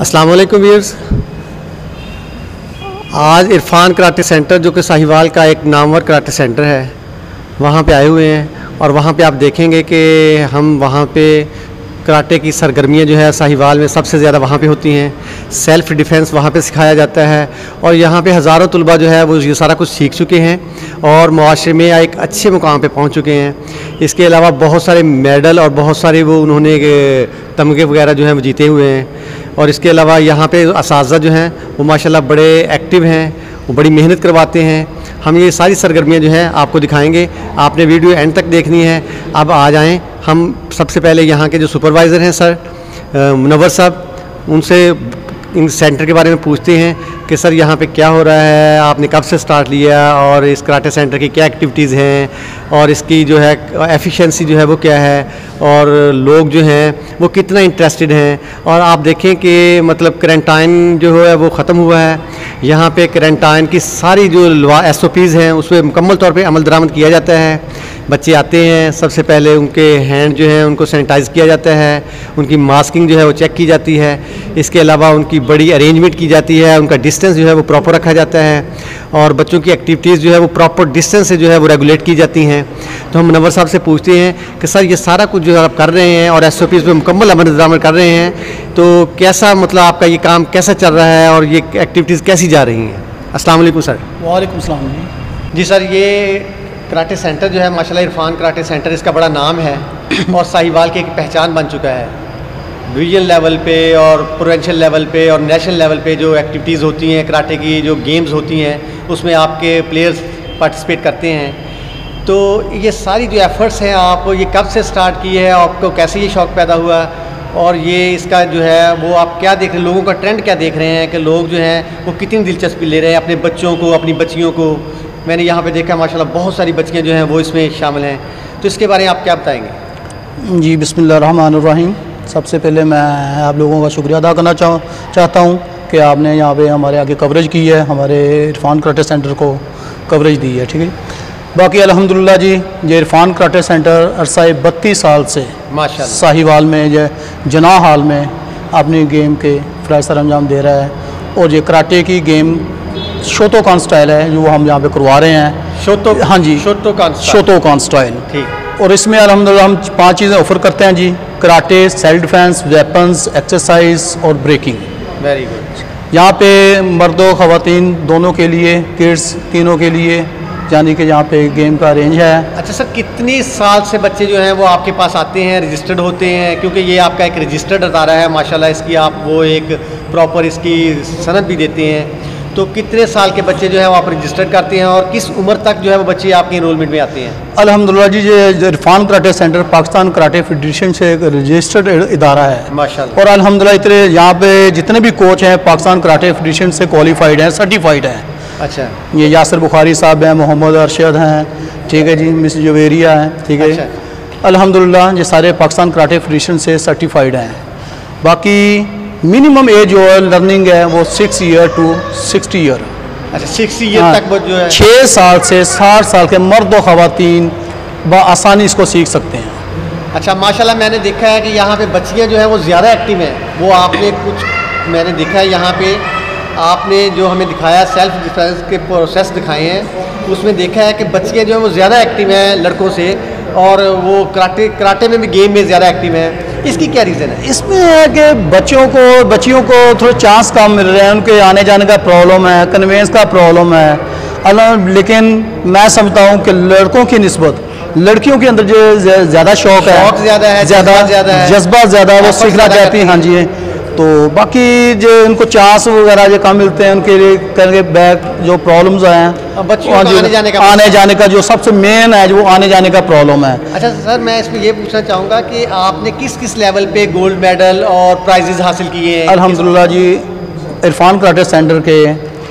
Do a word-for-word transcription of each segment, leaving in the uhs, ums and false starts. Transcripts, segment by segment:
अस्सलाम वालेकुम व्यूअर्स। आज इरफान कराटे सेंटर जो कि साहिवाल का एक नामवर कराटे सेंटर है, वहाँ पे आए हुए हैं और वहाँ पे आप देखेंगे कि हम वहाँ पे कराटे की सरगर्मियाँ जो है साहिवाल में सबसे ज़्यादा वहाँ पे होती हैं। सेल्फ़ डिफ़ेंस वहाँ पे सिखाया जाता है और यहाँ पे हज़ारों तलबा जो है वो ये सारा कुछ सीख चुके हैं और मुआशरे में एक अच्छे मुकाम पे पहुँच चुके हैं। इसके अलावा बहुत सारे मेडल और बहुत सारे वो उन्होंने तमगे वगैरह जो हैं वो जीते हुए हैं। और इसके अलावा यहाँ पे असातिज़ा जो हैं वो माशाल्लाह बड़े एक्टिव हैं, वो बड़ी मेहनत करवाते हैं। हम ये सारी सरगर्मियाँ जो हैं आपको दिखाएंगे, आपने वीडियो एंड तक देखनी है। अब आ जाएं, हम सबसे पहले यहाँ के जो सुपरवाइज़र हैं सर मुनव्वर साहब, उनसे इन सेंटर के बारे में पूछते हैं कि सर यहाँ पे क्या हो रहा है, आपने कब से स्टार्ट लिया और इस कराटे सेंटर की क्या एक्टिविटीज़ हैं और इसकी जो है एफिशिएंसी जो है वो क्या है और लोग जो हैं वो कितना इंटरेस्टेड हैं। और आप देखें कि मतलब क्वारंटाइन जो है वो ख़त्म हुआ है, यहाँ पे क्वारंटाइन की सारी जो एस ओ पीज़ हैं उस पर मुकम्मल तौर पे अमल दरामद किया जाता है। बच्चे आते हैं, सबसे पहले उनके हैंड जो हैं उनको सैनिटाइज़ किया जाता है, उनकी मास्किंग जो है वो चेक की जाती है। इसके अलावा उनकी बड़ी अरेंजमेंट की जाती है, उनका डिस्टेंस जो है वो प्रॉपर रखा जाता है और बच्चों की एक्टिविटीज़ जो है वो प्रॉपर डिस्टेंस से जो है वो रेगुलेट की जाती हैं। तो हम मुनव्वर साहब से पूछते हैं कि सर ये सारा कुछ जो आप कर रहे हैं और एस ओ पीज़ पे मुकम्मल अमल दरामद कर रहे हैं, तो कैसा मतलब आपका ये काम कैसा चल रहा है और ये एक्टिविटीज़ कैसी जा रही हैं? अस्सलाम वालेकुम सर। वालेकुम सलाम जी सर, ये कराटे सेंटर जो है माशाल्लाह इरफान कराटे सेंटर, इसका बड़ा नाम है और साहिवाल की एक पहचान बन चुका है। डिवीजन लेवल पे और प्रोविंशियल लेवल पे और नेशनल लेवल पे जो एक्टिविटीज़ होती हैं कराटे की, जो गेम्स होती हैं उसमें आपके प्लेयर्स पार्टिसिपेट करते हैं। तो ये सारी जो एफ़र्ट्स हैं आप ये कब से स्टार्ट की है, आपको कैसे ये शौक़ पैदा हुआ और ये इसका जो है वो आप क्या देख रहे हैं, लोगों का ट्रेंड क्या देख रहे हैं कि लोग जो हैं वो कितनी दिलचस्पी ले रहे हैं अपने बच्चों को, अपनी बच्चियों को? मैंने यहाँ पे देखा माशाल्लाह बहुत सारी बच्चियाँ जो हैं वो इसमें शामिल हैं, तो इसके बारे में आप क्या बताएंगे? जी बिस्मिल्लाहिर्रहमानिर्रहीम। सबसे पहले मैं आप लोगों का शुक्रिया अदा करना चाह चाहता हूँ कि आपने यहाँ पे हमारे आगे कवरेज की है, हमारे इरफान कराटे सेंटर को कवरेज दी है, ठीक है। बाकी अल्हम्दुलिल्लाह जी, ये इरफान कराटे सेंटर अरसाए बत्तीस साल से माशाल्लाह साहिवाल में ये जना हाल में अपनी गेम के फ़राइज़ सर अंजाम दे रहा है और ये कराटे की गेम शोतोकान स्टाइल है जो हम यहाँ पे करवा रहे हैं। शोतो हाँ जी, शोतोकान शोतोकान स्टाइल, ठीक। और इसमें अल्हम्दुलिल्लाह हम पांच चीज़ें ऑफ़र करते हैं जी: karate, self defence, weapons, exercise और ब्रेकिंग। Very good. यहाँ पे मर्दों ख़वातीन दोनों के लिए, किड्स तीनों के लिए, यानी कि यहाँ पे गेम का रेंज है। अच्छा सर, कितनी साल से बच्चे जो हैं वो आपके पास आते हैं, रजिस्टर्ड होते हैं? क्योंकि ये आपका एक रजिस्टर्ड अदारा है माशाल्लाह, इसकी आप वो एक प्रॉपर इसकी सनद भी देते हैं। तो कितने साल के बच्चे जो है वो आप रजिस्टर्ड करते हैं और किस उम्र तक जो है वो बच्चे आपके इनरोलमेंट में आते हैं? अल्हम्दुलिल्लाह जी, ये Irfan karate centre Pakistan karate federation से एक रजिस्टर्ड इदारा है माशाल्लाह। और अल्हम्दुलिल्लाह इतने यहाँ पे जितने भी कोच हैं पाकिस्तान कराटे फेडरेशन से क्वालिफाइड हैं, सर्टिफाइड हैं। अच्छा। ये यासिर बुखारी साहब हैं, मोहम्मद अरशद हैं, ठीक है जी, मिस जवेरिया हैं, ठीक है। अच्छा। अल्हम्दुलिल्लाह ये सारे पाकिस्तान कराटे फेडरेशन से सर्टिफाइड हैं। बाकी मिनिमम एज जो है लर्निंग है वो six year to sixty year. अच्छा, सिक्स ईयर हाँ, तक वो जो है छः साल से साठ साल के मर्द और ख़वातीन बआसानी इसको सीख सकते हैं। अच्छा माशाल्लाह, मैंने देखा है कि यहाँ पे बच्चियाँ जो हैं वो ज़्यादा एक्टिव हैं। वो आपने कुछ मैंने देखा है यहाँ पे आपने जो हमें दिखाया सेल्फ डिफेंस के प्रोसेस दिखाए हैं, उसमें देखा है कि बच्चियाँ जो हैं वो ज़्यादा एक्टिव हैं लड़कों से और वो कराटे कराटे में भी गेम में ज़्यादा एक्टिव हैं। इसकी क्या रीज़न है? इसमें है कि बच्चों को बच्चियों को थोड़े चांस कम मिल रहे हैं, उनके आने जाने का प्रॉब्लम है, कन्वेंस का प्रॉब्लम है। अल्लाह, लेकिन मैं समझता हूँ कि लड़कों की निस्बत लड़कियों के अंदर जो ज़्यादा शौक़ है, ज़्यादा है, ज़्यादा ज़्यादा है, जज्बा ज़्यादा है, वो सीखना चाहती हैं। हाँ जी। तो बाकी जो उनको चांस वगैरह जो कम मिलते हैं उनके लिए करके बैक जो प्रॉब्लम्स हैं, बच्चों को आने जाने का आने जाने का जो सबसे मेन है जो आने जाने का प्रॉब्लम है। अच्छा सर, मैं इसमें ये पूछना चाहूँगा कि आपने किस किस लेवल पे गोल्ड मेडल और प्राइजेज हासिल किए हैं? अल्हम्दुलिल्लाह जी, इरफान कराटे सेंटर के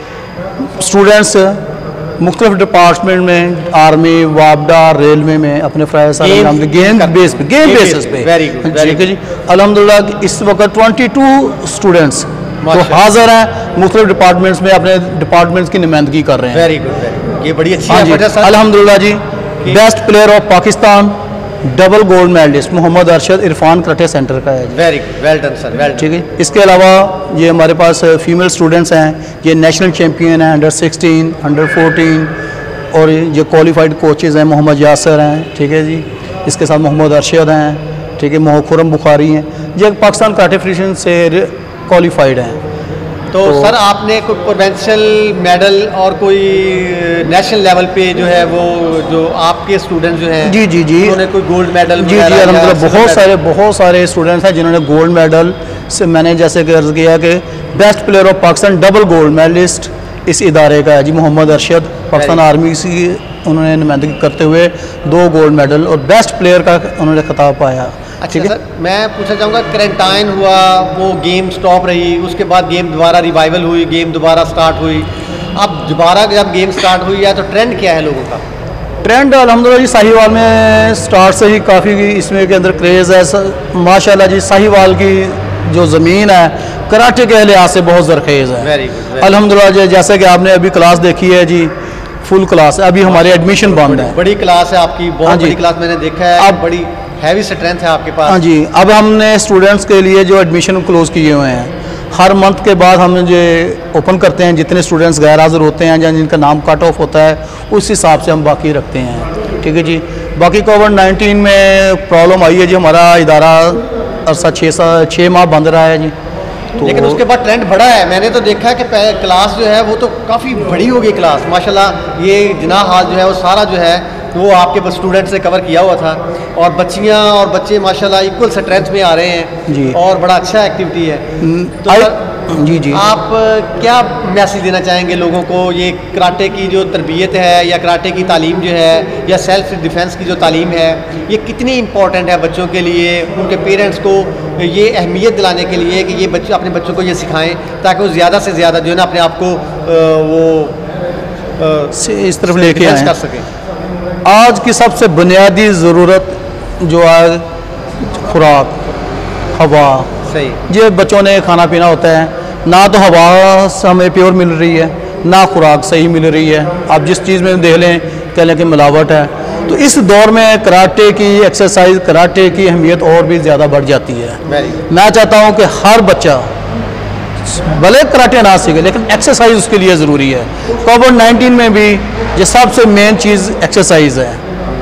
स्टूडेंट्स मुख्तलिफ डिपार्टमेंट में, आर्मी, वापडा, रेलवे में अपने फ़राइज़ सर गेम बेस पे गेम बेसिस पे, ठीक है जी। अल्हम्दुलिल्लाह इस वक्त बाईस स्टूडेंट्स तो हाज़िर हैं, मुख्तलिफ डिपार्टमेंट्स में अपने डिपार्टमेंट्स की नुमाइंदगी कर रहे हैं। वेरी गुड, ये बड़ी अच्छी है। अल्हम्दुलिल्लाह जी, best player of Pakistan double gold medalist Mohammad Arshad Irfan karate centre का है। Very good, well done sir, well ठीक है। इसके अलावा ये हमारे पास फीमेल स्टूडेंट्स हैं, ये नेशनल चैम्पियन हैं अंडर सिक्सटीन, अंडर फोर्टीन, और ये क्वालिफाइड कोचेज़ हैं, मोहम्मद यासर हैं, ठीक है जी। इसके साथ मोहम्मद अरशद हैं, ठीक है, मोहखुरम बुखारी हैं, ये पाकिस्तान कराटे फेडरेशन से क्वालिफाइड हैं। तो, तो सर आपने कोई प्रोविंशियल मेडल और कोई नेशनल लेवल पे जो है वो जो आपके स्टूडेंट जो हैं जी जी जी उन्होंने कोई गोल्ड मेडल जी जी अलहमदिल्ला बहुत सारे बहुत सारे स्टूडेंट्स हैं जिन्होंने गोल्ड मेडल से, मैंने जैसे कि अर्ज़ किया कि best player of Pakistan double gold medalist इस इदारे का है जी मोहम्मद अरशद, पाकिस्तान आर्मी की उन्होंने नुमाइंदगी करते हुए दो गोल्ड मेडल और बेस्ट प्लेयर का उन्होंने खिताब पाया। अच्छा सर, मैं पूछना चाहूँगा, क्वारंटाइन हुआ, वो गेम स्टॉप रही, उसके बाद गेम दोबारा रिवाइवल हुई, गेम दोबारा स्टार्ट हुई, अब दोबारा जब गेम स्टार्ट हुई है तो ट्रेंड क्या है लोगों का? ट्रेंड अल्हम्दुलिल्लाह जी साहिवाल में स्टार्ट से ही काफ़ी इसमें के अंदर क्रेज़ है माशाल्लाह जी। साहिवाल की जो ज़मीन है कराटे के लिहाज से बहुत ज़रखेज़ है। वेरी गुड, अल्हम्दुलिल्लाह जी। जैसे कि आपने अभी क्लास देखी है जी, फुल क्लास है, अभी हमारी एडमिशन बंद है। बड़ी क्लास है आपकी, बहुत बड़ी क्लास मैंने देखा है, अब बड़ी हैवी स्ट्रेंथ है आपके पास। हाँ जी। अब हमने स्टूडेंट्स के लिए जो एडमिशन क्लोज़ किए हुए हैं, हर मंथ के बाद हम जो ओपन करते हैं, जितने स्टूडेंट्स गैर हाज़िर होते हैं या जिनका नाम कट ऑफ होता है उस हिसाब से हम बाकी रखते हैं, ठीक है जी। बाकी कोविड नाइन्टीन में प्रॉब्लम आई है जी, हमारा इदारा अरसा छः सा छः माह बंद रहा है जी। तो लेकिन उसके बाद ट्रेंड बढ़ा है, मैंने तो देखा है कि क्लास जो है वो तो काफ़ी बड़ी हो गई क्लास माशाल्लाह। ये जिना हाल जो है वो सारा जो है वो आपके स्टूडेंट से कवर किया हुआ था, और बच्चियाँ और बच्चे माशाल्लाह इक्वल स्ट्रेंथ में आ रहे हैं जी, और बड़ा अच्छा एक्टिविटी है। तो सर जी जी आप क्या मैसेज देना चाहेंगे लोगों को, ये कराटे की जो तरबियत है या कराटे की तालीम जो है या सेल्फ डिफेंस की जो तालीम है, ये कितनी इम्पोर्टेंट है बच्चों के लिए, उनके पेरेंट्स को ये अहमियत दिलाने के लिए कि ये बच्चे अपने बच्चों को ये सिखाएं ताकि वो ज़्यादा से ज़्यादा जो है ना अपने आप को वो इस तरफ लेके आए कर सकें? आज की सबसे बुनियादी ज़रूरत जो है खुराक, हवा। सही। ये बच्चों ने खाना पीना होता है, ना तो हवा हमें प्योर मिल रही है, ना खुराक सही मिल रही है। आप जिस चीज़ में देख लें कह लें कि मिलावट है। तो इस दौर में कराटे की एक्सरसाइज, कराटे की अहमियत और भी ज़्यादा बढ़ जाती है। मैं चाहता हूँ कि हर बच्चा भले कराटे ना सीखे लेकिन एक्सरसाइज उसके लिए ज़रूरी है। कोविड नाइन्टीन में भी ये सबसे मेन चीज़ एक्सरसाइज है।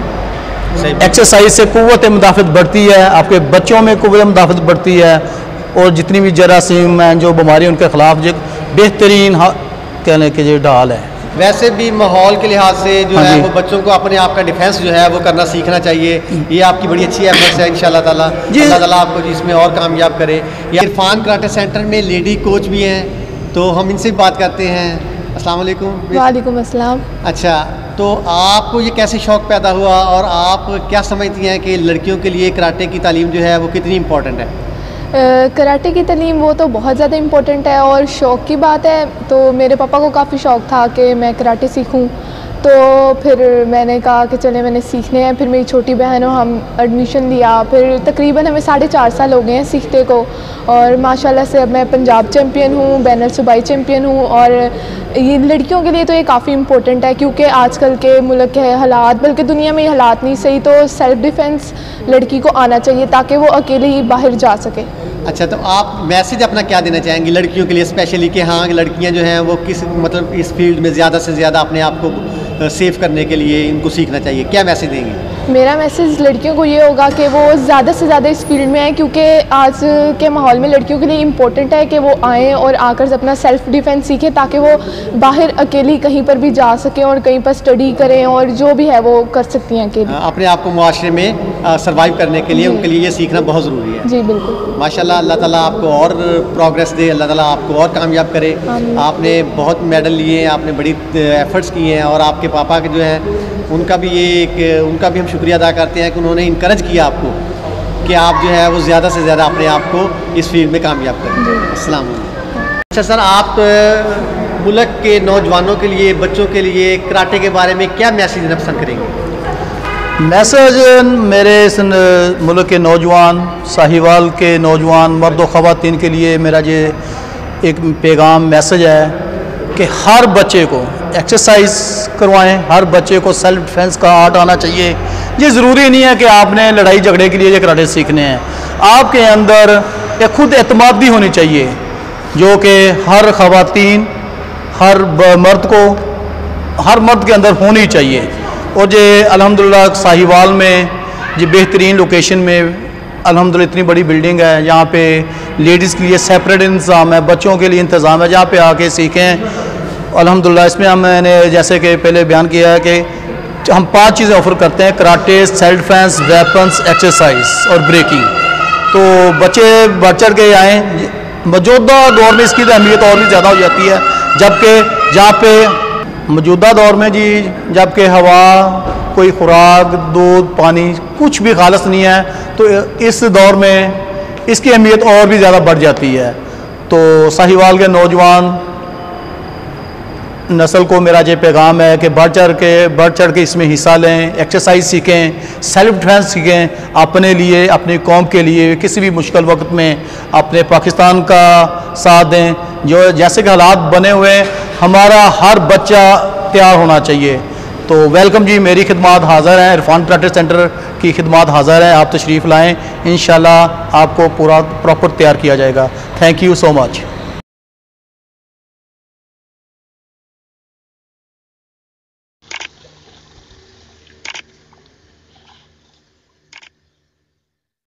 एक्सरसाइज से क़ुव्वत मुदाफ़त बढ़ती है, आपके बच्चों में क़ुव्वत मुदाफ़त बढ़ती है, और जितनी भी जरासीम हैं जो बीमारी उनके ख़िलाफ़ जो बेहतरीन कहने के जो ढाल है। वैसे भी माहौल के लिहाज से जो हाँ है वो बच्चों को अपने आप का डिफेंस जो है वो करना सीखना चाहिए। ये आपकी बड़ी अच्छी एफर्ट्स है, इंशाल्लाह ताला अल्लाह ताला आपको इसमें और कामयाब करे। इरफान कराटे सेंटर में लेडी कोच भी हैं, तो हम इनसे भी बात करते हैं। अस्सलाम वालेकुम। वालेकुम अस्सलाम। अच्छा, तो आपको ये कैसे शौक़ पैदा हुआ और आप क्या समझती हैं कि लड़कियों के लिए कराटे की तालीम जो है वो कितनी इम्पोर्टेंट है? कराटे की तालीम वो तो बहुत ज़्यादा इम्पोर्टेंट है, और शौक़ की बात है तो मेरे पापा को काफ़ी शौक़ था कि मैं कराटे सीखूं, तो फिर मैंने कहा कि चले मैंने सीखने हैं। फिर मेरी छोटी बहन और हम एडमिशन लिया, फिर तकरीबन हमें साढ़े चार साल हो गए हैं सीखते को, और माशाल्लाह से अब मैं पंजाब चैम्पियन हूँ, बैनुल सूबाई चैम्पियन हूँ। और ये लड़कियों के लिए तो ये काफ़ी इम्पोर्टेंट है, क्योंकि आजकल के मुल्क के हालात, बल्कि दुनिया में हालात नहीं सही, तो सेल्फ़ डिफेंस लड़की को आना चाहिए ताकि वो अकेले ही बाहर जा सके। अच्छा, तो आप मैसेज अपना क्या देना चाहेंगी लड़कियों के लिए स्पेशली कि हाँ लड़कियां जो हैं वो किस मतलब इस फील्ड में ज़्यादा से ज़्यादा अपने आप को सेव करने के लिए इनको सीखना चाहिए, क्या मैसेज देंगे? मेरा मैसेज लड़कियों को ये होगा कि वो ज़्यादा से ज़्यादा इस फील्ड में आए, क्योंकि आज के माहौल में लड़कियों के लिए इम्पोर्टेंट है कि वो आएँ और आकर अपना सेल्फ़ डिफेंस सीखें, ताकि वो बाहर अकेली कहीं पर भी जा सकें और कहीं पर स्टडी करें और जो भी है वो कर सकती हैं अकेली। अपने आप को मुआशरे में सर्वाइव करने के लिए उनके लिए ये सीखना बहुत ज़रूरी है। जी बिल्कुल। माशाल्लाह, अल्लाह ताला आपको और प्रोग्रेस दे, अल्लाह ताला आपको और कामयाब करे। आपने बहुत मेडल लिए हैं, आपने बड़ी एफर्ट्स किए हैं, और आपके पापा के जो हैं उनका भी ये एक उनका भी हम शुक्रिया अदा करते हैं कि उन्होंने इनकरेज किया आपको कि आप जो है वो ज़्यादा से ज़्यादा अपने आप को इस फील्ड में कामयाब करें। अस्सलाम वालेकुम। अच्छा सर, आप मुल्क के नौजवानों के लिए, बच्चों के लिए कराटे के बारे में क्या मैसेज देना पसंद करेंगे? मैसेज मेरे इस मुल्क के नौजवान, साहिवाल के नौजवान मर्द व ख़वातीन के लिए मेरा ये एक पैगाम मैसेज है कि हर बच्चे को एक्सरसाइज करवाएं, हर बच्चे को सेल्फ डिफेंस का आर्ट आना चाहिए, ये ज़रूरी नहीं है कि आपने लड़ाई झगड़े के लिए ये कराटे सीखने हैं। आपके अंदर एक खुद एतमादी होनी चाहिए जो कि हर ख़वातीन, हर मर्द को, हर मर्द के अंदर होनी चाहिए। और ये अल्हम्दुलिल्लाह साहिवाल में ये बेहतरीन लोकेशन में अल्हम्दुलिल्लाह इतनी बड़ी बिल्डिंग है, यहाँ पे लेडीज़ के लिए सेपरेट इंतज़ाम है, बच्चों के लिए इंतज़ाम है, जहाँ पे आके सीखें। अल्हम्दुलिल्लाह इसमें हम मैंने जैसे कि पहले बयान किया है कि हम पांच चीज़ें ऑफ़र करते हैं: karate, self defence, weapons, exercise और ब्रेकिंग। तो बच्चे बढ़ चढ़ के आएँ। मौजूदा दौर में इसकी अहमियत और भी ज़्यादा हो जाती है, जबकि जहाँ पे मौजूदा दौर में जी जबकि हवा, कोई खुराक, दूध, पानी कुछ भी खालिस नहीं है, तो इस दौर में इसकी अहमियत और भी ज़्यादा बढ़ जाती है। तो साहिवाल के नौजवान नस्ल को मेरा ये पैगाम है कि बढ़ चढ़ के बढ़ चढ़ के इसमें हिस्सा लें, एक्सरसाइज सीखें, सेल्फ डिफेंस सीखें, अपने लिए, अपनी कौम के लिए किसी भी मुश्किल वक्त में अपने पाकिस्तान का साथ दें। जो जैसे कि हालात बने हुए हैं, हमारा हर बच्चा तैयार होना चाहिए। तो वेलकम जी, मेरी खिदमत हाज़िर हैं, इरफान कराटे सेंटर की खिदमत हाज़िर हैं। आप तशरीफ़ लाएँ, इंशाल्लाह आपको पूरा प्रॉपर तैयार किया जाएगा। Thank you so much.